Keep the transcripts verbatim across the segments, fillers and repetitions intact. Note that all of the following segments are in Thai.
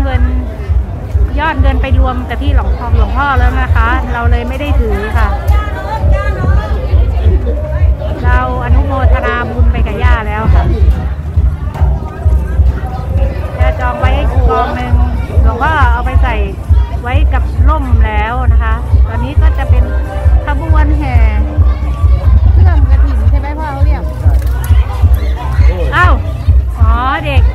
เงินยอดเงินไปรวมกับที่หลวงพ่อหลวงพ่อแล้วนะคะเราเลยไม่ได้ถือค่ะเราอนุโมทนาบุญไปกับย่าแล้วค่ะจะจองไว้กองหนึ่งหลวงพ่อเอาไปใส่ไว้กับร่มแล้วนะคะตอนนี้ก็จะเป็นขบวนแห่เครื่องกระถิ่นใช่ไหมพ่อเขาเรียกอ้าวอ๋อเด็ก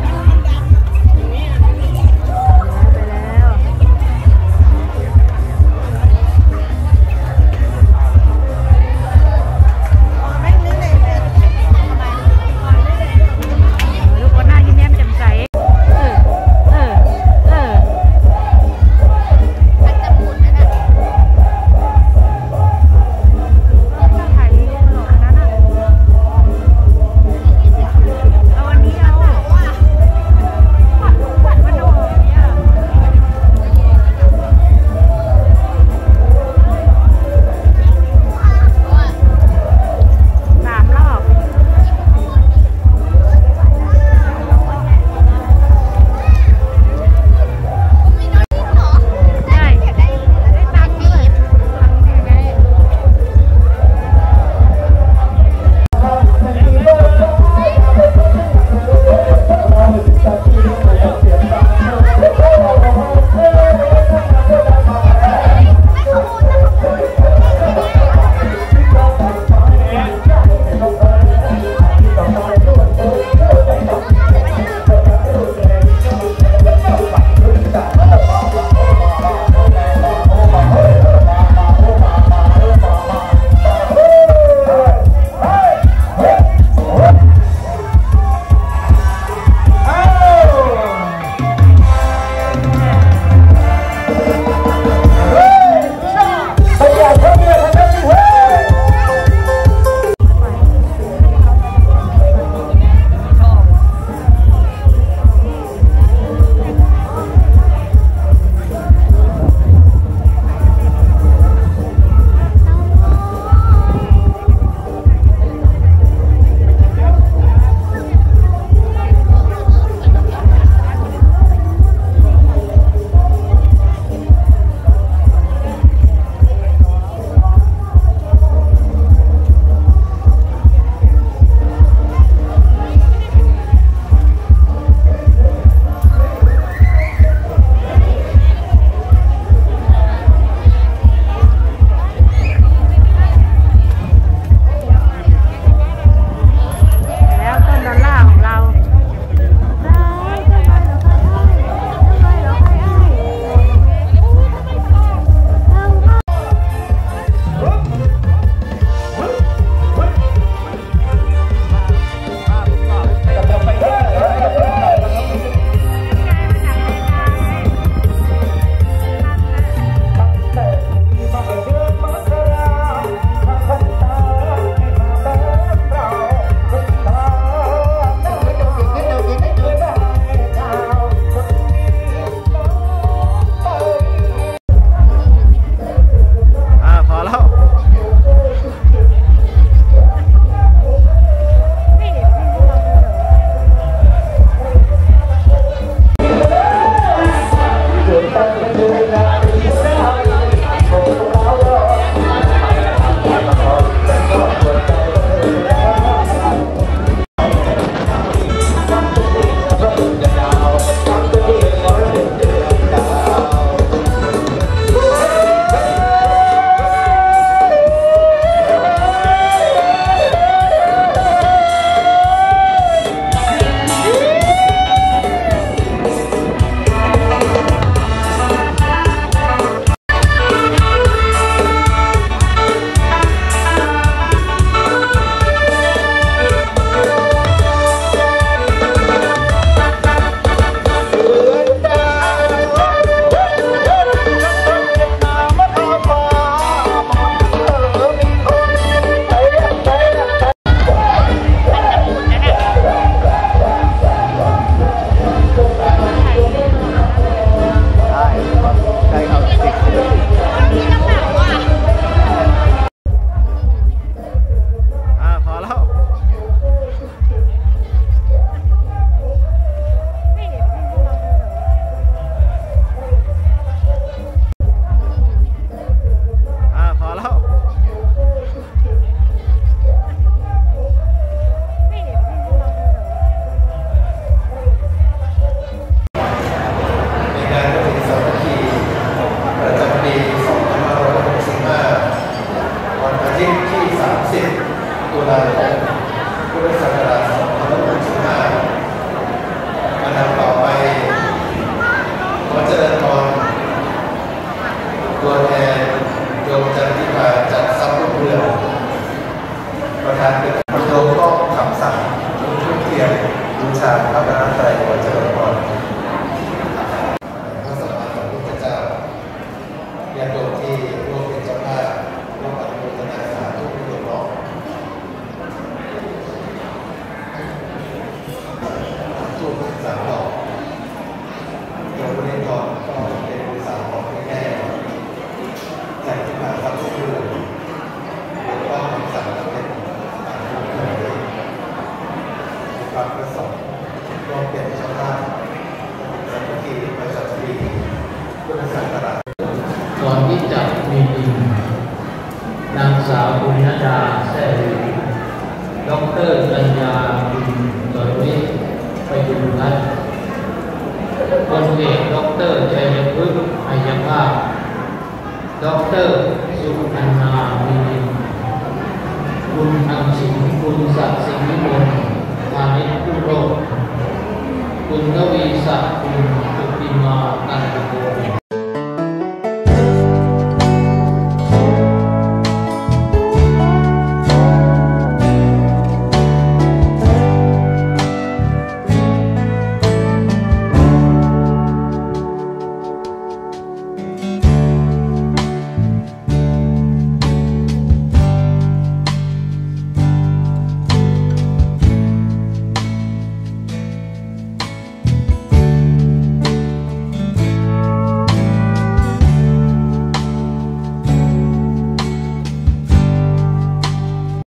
บุญญดาแซ่หลีด็อกเตอร์ปัญญาบุญจอยวิทย์ไปดูรัฐพลเอกด็อกเตอร์ชัยพฤกษ์อัยภาพด็อกเตอร์สุอันนามีคุณอังสิงห์คุณศักดิ์สิงห์นิมนต์พาณิชย์ผู้โรจน์คุณทวีศักดิ์คุณ